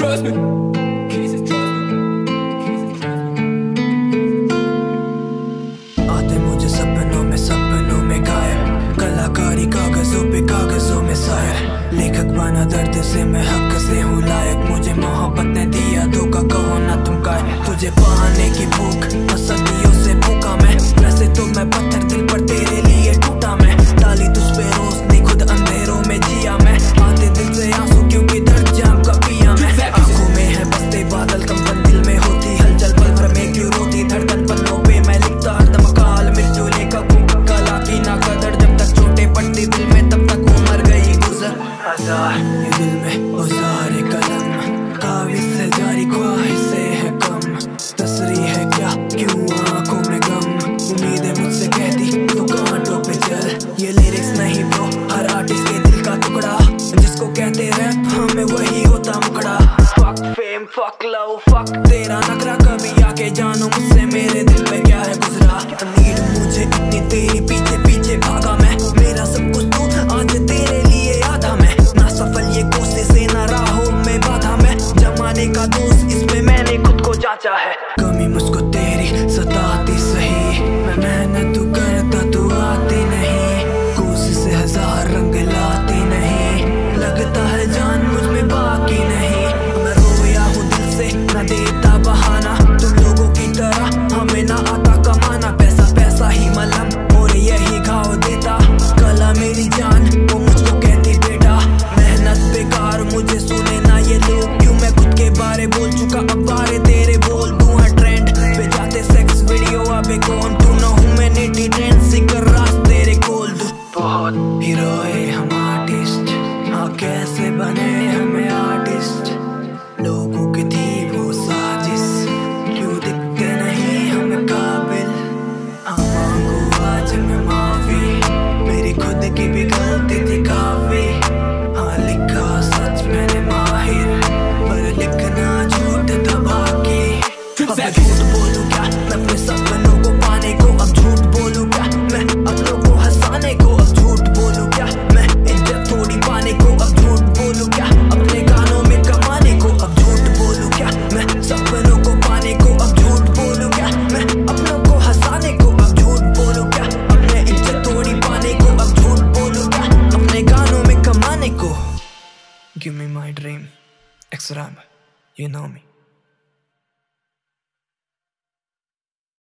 trust me. आते मुझे सपनों में गायब, कलाकारी कागजों में शायर, लेखक बना दर्द से मैं हक से हूँ लायक। मुझे मोहब्बत ने दिया धोखा, कहो ना तुम काहे। तुझे पाने की भूख सदियों से भूखा मैं, वैसे तो मैं पत्थर दिल पर तेरे लिए टूटा मैं। डाली तुझ पे रोशनी खुद अंधेरों में जिया मैं, आते दिल से आंसू क्योंकि दर्द जाम का पिया मैं। आंखों में है बसते बादल, कंपन दिल में होती हलचल, पल भर में क्यों रोती धड़कन। पन्नों पे मैं लिखता हरदम काल मृत्यु लेखक हूँ, कला की ना कदर जब तक चोटें पड़ती दिल में तब तक उम्र गई गुजर। ये दिल में औजार कलम, काविज से जारी ख्वाहिश से है कम। तसरी है क्या क्यों आंखों में गम, उम्मीदें मुझसे कहती तू कांटों पे चल। ये लिरिक्स नहीं ब्रो, हर आर्टिस्ट के दिल का टुकड़ा, जिसको कहते रैप हमें वही होता मुकड़ा। Fuck fame fuck love fuck तेरा नखरा, कभी आके जानो मुझसे मेरे दिल पे क्या है गुजरा। नीड मुझे इतनी तेरी पीछे पीछे भागा मैं, मेरा सब कुछ तू आज तेरे लिए आधा मैं। ना सफल ये कोशिश से ना राहों में बाधा मैं, जमाने का दोस्त इसमें मैंने खुद को जांचा है। कमी मुझको तेरी सताती सही, मैं मेहनत तू करता तू आती नहीं, कोशिश से हजार रंग लाती नहीं, लगता है जान मुझ में बाकी नहीं। मैं रोया हूँ दिल से न देता बहाना, तुम लोगों की तरह हमें ना आता कमाना। पैसा पैसा ही मलहम और यही घाव देता, कला मेरी जान वो मुझको कहती बेटा। मेहनत बेकार मुझे सुने ना ये लोग, क्यों मैं खुद के बारे बोल चुका अब बारे तेरे बोल दूं। है ट्रेंड पे जाते सेक्स वीडियो अबे कौन तू ना हूँ मैं नेटी ट्रेंड सिकर रास तेरे खोल दूं। बहुत हीरोए हम आर्टिस्ट, हाँ कैसे बने हमें आर्टिस्ट। लोगों की थी वो साजिश, क्यों दिखते नहीं हमें काबिल। हाँ मांगू आज मैं माफी, मेरी खुद की भी गलती थी काफी। हाँ लिखा सच मैंने माहिर, पर लिखना झूठ था बाकी। अब मैं झूठ बोलूं क्या मैं अपने सपनों को पाने को, अब झूठ बोलूं क्या मैं अपनों को हंसाने को। अब झूठ बोलूं क्या मैं इज्जत थोड़ी पाने को, अब झूठ बोलूं क्या अपने गानों में कमाने को। अब झूठ बोलूं क्या मैं सपनों को पाने को, अब झूठ बोलूं क्या मैं अपनों को हंसाने को। अब झूठ बोलूं क्या अपने इज्जत थोड़ी पाने को, अब झूठ बोलूं क्या अपने गानों में कमाने को। Give me my dream, X-Ram, you know me.